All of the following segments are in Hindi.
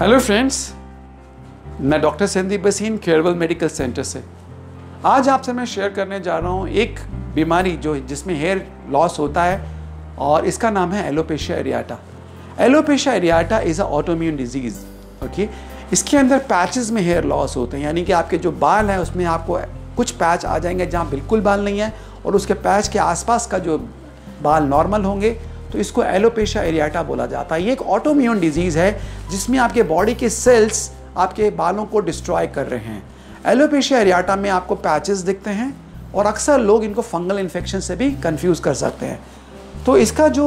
हेलो फ्रेंड्स, मैं doctor Sandeep Baseen Carewell medical centre से आज आपसे मैं शेयर करने जा रहा हूँ एक बीमारी जिसमें हेयर लॉस होता है और इसका नाम है alopecia areata. Alopecia areata is a autoimmune disease. Okay, इसके अंदर पैचेस में हेयर लॉस होते हैं, यानी कि आपके जो बाल हैं उसमें आपको कुछ पैच आ जाएंगे जहाँ बिल्कुल बाल नहीं है और उसके पैच के आसपास का जो बाल नॉर्मल होंगे, तो इसको एलोपेशिया एरियाटा बोला जाता है। ये एक ऑटोइम्यून डिजीज़ है जिसमें आपके बॉडी के सेल्स आपके बालों को डिस्ट्रॉय कर रहे हैं। एलोपेशिया एरियाटा में आपको पैचेस दिखते हैं और अक्सर लोग इनको फंगल इन्फेक्शन से भी कंफ्यूज कर सकते हैं। तो इसका जो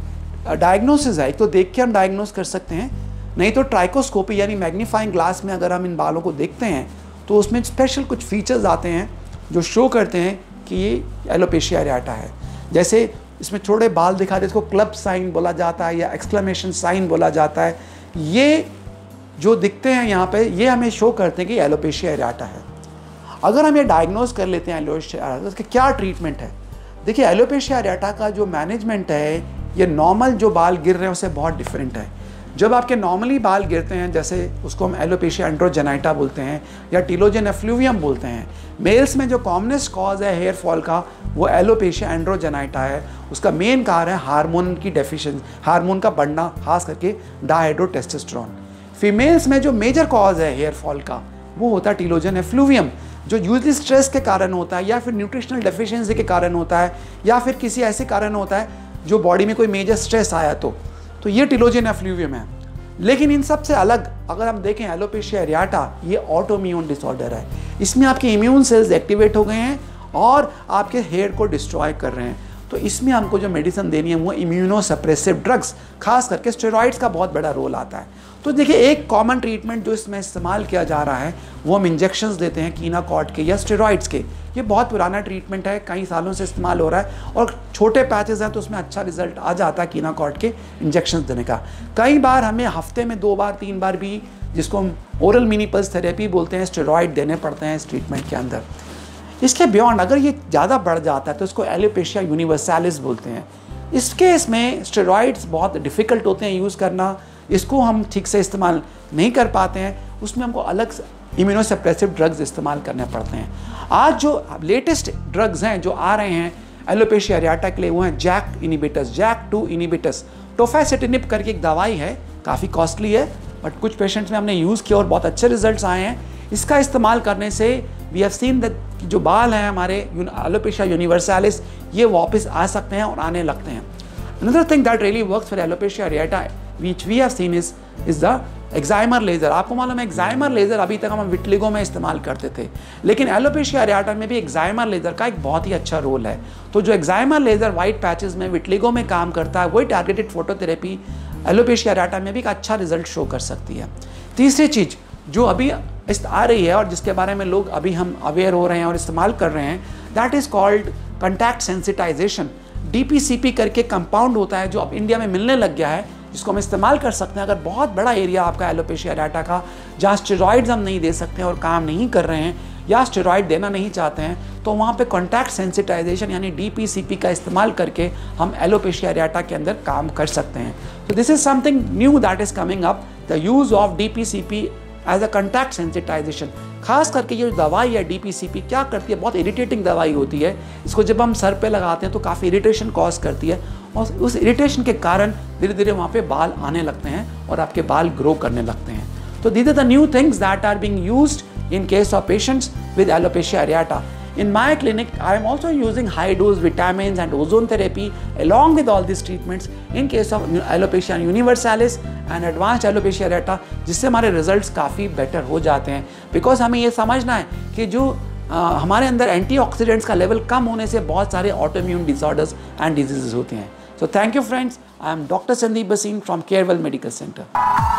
डायग्नोसिस है, एक तो देख के हम डायग्नोस कर सकते हैं, नहीं तो ट्राइकोस्कोपी यानी मैग्नीफाइंग ग्लास में अगर हम इन बालों को देखते हैं तो उसमें स्पेशल कुछ फीचर्स आते हैं जो शो करते हैं कि ये एलोपेशिया एरियाटा है। जैसे इसमें थोड़े बाल दिखा दे, इसको क्लब साइन बोला जाता है या एक्सक्लेमेशन साइन बोला जाता है। ये जो दिखते हैं यहाँ पे, ये हमें शो करते हैं कि एलोपेशिया एरियाटा है। अगर हम ये डायग्नोज कर लेते हैं एलोपेशिया एरियाटा, उसका क्या ट्रीटमेंट है? देखिए, एलोपेशिया एरियाटा का जो मैनेजमेंट है, ये नॉर्मल जो बाल गिर रहे हैं उससे बहुत डिफरेंट है। जब आपके नॉर्मली बाल गिरते हैं, जैसे उसको हम एलोपेशिया एंड्रोजेनाइटा बोलते हैं या टिलोजन एफ्लूवियम बोलते हैं। मेल्स में जो कॉमनेस्ट कॉज है हेयर फॉल का वो एलोपेशिया एंड्रोजेनाइटा है। उसका मेन कारण है हार्मोन की डेफिशिएंसी, हार्मोन का बढ़ना, खास करके डायहाइड्रोटेस्टोस्टेरोन। फीमेल्स में जो मेजर कॉज है हेयर फॉल का वो होता है टिलोजन एफ्लूवियम, जो यूजली स्ट्रेस के कारण होता है या फिर न्यूट्रिशनल डेफिशिएंसी के कारण होता है या फिर किसी ऐसे कारण होता है जो बॉडी में कोई मेजर स्ट्रेस आया तो ये टिलोजन एफ्लूवियम है। लेकिन इन सब से अलग अगर हम देखें एलोपेशिया एरियाटा, ये ऑटोइम्यून डिसऑर्डर है। इसमें आपके इम्यून सेल्स एक्टिवेट हो गए हैं और आपके हेयर को डिस्ट्रॉय कर रहे हैं। तो इसमें हमको जो मेडिसिन देनी है वो इम्यूनोसप्रेसिव ड्रग्स, खास करके स्टेरॉइड्स का बहुत बड़ा रोल आता है। तो देखिए, एक कॉमन ट्रीटमेंट जो इसमें इस्तेमाल किया जा रहा है वो हम इंजेक्शंस देते हैं कीनाकॉर्ड के या स्टेरॉइड्स के। ये बहुत पुराना ट्रीटमेंट है, कई सालों से इस्तेमाल हो रहा है और छोटे पैचेस हैं तो उसमें अच्छा रिजल्ट आ जाता है कीनाकॉर्ड के इंजेक्शंस देने का। कई बार हमें हफ्ते में 2 बार 3 बार भी, जिसको हम ओरल मिनी पल्स थेरेपी बोलते हैं, स्टेरॉइड देने पड़ते हैं इस ट्रीटमेंट के अंदर। इसके बियॉन्ड अगर ये ज़्यादा बढ़ जाता है तो इसको एलोपेशिया यूनिवर्सालिस बोलते हैं। इस केस में स्टेरॉइड्स बहुत डिफ़िकल्ट होते हैं यूज़ करना, इसको हम ठीक से इस्तेमाल नहीं कर पाते हैं, उसमें हमको अलग इम्यूनोसप्रेसिव ड्रग्स इस्तेमाल करने पड़ते हैं। आज जो लेटेस्ट ड्रग्स हैं जो आ रहे हैं एलोपेशिया एरियाटा के लिए वो हैं JAK inhibitors, JAK two inhibitors. Tofacitinib करके एक दवाई है, काफ़ी कॉस्टली है, बट कुछ पेशेंट्स में हमने यूज़ किया और बहुत अच्छे रिजल्ट्स आए हैं। इसका इस्तेमाल करने से वी हैव सीन दैट जो बाल हैं हमारे एलोपेशिया यूनिवर्सालिस, ये वापस आ सकते हैं और आने लगते हैं। Another thing that really works for alopecia areata which we have seen is the excimer laser. आपको मालूम है एक्साइमर लेज़र अभी तक हम विटलिगो में इस्तेमाल करते थे, लेकिन एलोपेशिया एरियाटा में भी एक्साइमर लेज़र का एक बहुत ही अच्छा रोल है। तो जो एक्साइमर लेज़र वाइट पैचेस में विटलिगो में काम करता है, वही टारगेटेड फोटोथेरेपी एलोपेशिया एरियाटा में भी एक अच्छा रिजल्ट शो कर सकती है। तीसरी चीज़ जो अभी आ रही है और जिसके बारे में लोग अभी हम अवेयर हो रहे हैं और इस्तेमाल कर रहे हैं, that is called contact sensitization. DPCP करके कंपाउंड होता है जो अब इंडिया में मिलने लग गया है, जिसको हम इस्तेमाल कर सकते हैं। अगर बहुत बड़ा एरिया आपका एलोपेशिया एरियाटा का जहाँ स्टेरॉइड्स हम नहीं दे सकते हैं और काम नहीं कर रहे हैं या स्टेरॉइड देना नहीं चाहते हैं, तो वहाँ पे कॉन्टैक्ट सेंसिटाइजेशन यानी DPCP का इस्तेमाल करके हम एलोपेशिया एरियाटा के अंदर काम कर सकते हैं। तो this is something new that is coming up, the use of DPCP as a contact sensitization. खास करके ये दवाई है DPCP क्या करती है, बहुत इरिटेटिंग दवाई होती है। इसको जब हम सर पे लगाते हैं तो काफ़ी इरिटेशन कॉज करती है और उस इरिटेशन के कारण धीरे धीरे वहाँ पे बाल आने लगते हैं और आपके बाल ग्रो करने लगते हैं। तो these are the new things that are being used in case of patients with alopecia areata. In my clinic, I am also using high-dose vitamins and ozone therapy along with all these treatments in case of alopecia universalis and advanced alopecia areata, जिससे हमारे results काफ़ी better हो जाते हैं। Because हमें ये समझना है कि जो हमारे अंदर एंटीऑक्सीडेंट्स का लेवल कम होने से बहुत सारे ऑटोइम्यून डिसऑर्डर्स एंड डिजीजेस होते हैं। So thank you friends, I am Dr. Sandeep Bhasin from Keirwell Medical Center.